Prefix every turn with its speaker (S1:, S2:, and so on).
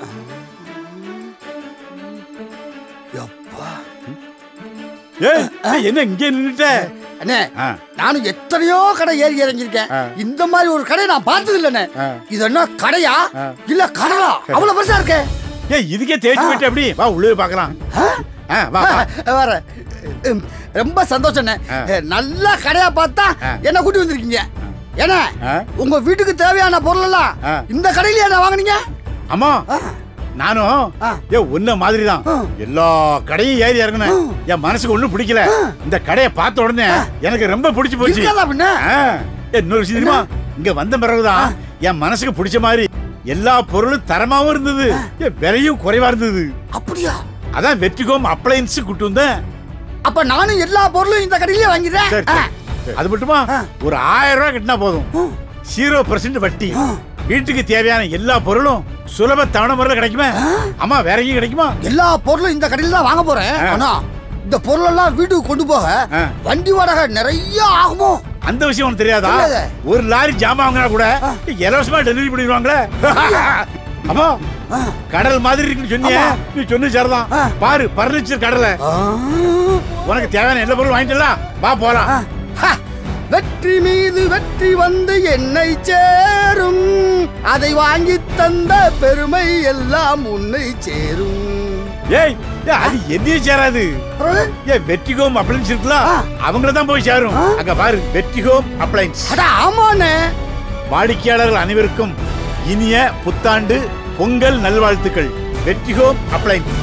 S1: என்ன இங்கே நின்னுட்ட?
S2: அண்ணே, நானும் எத்தனையோ கடை ஏறி இறங்கியிருக்கேன். இந்த மாதிரி ஒரு கடை நான் பார்த்தது இல்லண்ணே. இது என்ன கடையா இல்ல கடலா? அவ்வளவு பெருசா இருக்கே.
S1: இதுக்கே தேய்ச்சி போயிட்டு அப்படி வா உள்ளே பார்க்கலாம்.
S2: வர ரொம்ப சந்தோஷம். நல்ல கடையா பார்த்தா என்ன கூட்டி வந்திருக்கீங்க. ஏன்னா உங்க வீட்டுக்கு தேவையான பொருள் எல்லாம் இந்த கடையில என்ன வாங்குனீங்க?
S1: அம்மா நானும் உன்ன மாதிரி தான் எல்லா கடையும் ஏறி இறங்கினேன். என் மனசுக்கு ஒண்ணும் பிடிக்கல. இந்த கடையை பார்த்த உடனே எனக்கு ரொம்ப பிடிச்சு போச்சு. இன்னொரு விஷயம் தெரியுமா? இங்க வந்த பிறகுதான் என் மனசுக்கு பிடிச்ச மாதிரி எல்லா பொருளும் தரமாவும் இருந்தது, விலையும் குறைவா இருந்தது.
S2: அப்படியா?
S1: அதான் வெற்றி ஹோம் அப்ளையன்ஸ் கூட்டு வந்தேன்.
S2: அப்ப நானும் எல்லா பொருளும் இந்த கடையிலே வாங்கிடுறேன்.
S1: அது மட்டுமா, ஒரு 1000 ரூபாய் கட்டினா போதும், 0% வட்டி. வீட்டுக்கு தேவையான எல்லா பொருளும் சுலப தவணை முறையில் கிடைக்குமா? அம்மா வேற எங்கேயும் கிடைக்குமா?
S2: எல்லா பொருளும் இந்த கடையில தான் வாங்க போறேன். ஆனா இந்த பொருள் எல்லாம் வீட்டுக்கு கொண்டு போக வண்டி வாடகை நிறைய ஆகுமோ?
S1: அந்த விஷயம் உனக்கு தெரியாதா? ஒரு லாரி ஜாமான் வாங்கினா கூட இலவசமா டெலிவரி பண்ணிடுவாங்களே. அம்மா கடல் மாதிரி இருக்குன்னு சொன்னியே, நீ சொன்ன சரிதான். பாரு பர்னிச்சர் கடலை. உனக்கு தேவையான எல்லா பொருளும் வாங்கிட்டலாம், வா போலாம்.
S2: வெற்றி மீது வெற்றி வந்து என்னை சேரும், அதை வாங்கி தந்த பெருமை எல்லாம் உன்னை சேரும்.
S1: ஏய் அது என்னையும் சேராது. வெற்றி ஹோம் அப்ளையன்ஸ் இருக்கலாம், அவங்கள தான் போய் சேரும். அங்க பாரு வெற்றி ஹோம் அப்ளையன்ஸ்.
S2: ஆமாண்ணே.
S1: வாடிக்கையாளர்கள் அனைவருக்கும் இனிய புத்தாண்டு பொங்கல் நல்வாழ்த்துக்கள். வெற்றி ஹோம் அப்ளையன்ஸ்.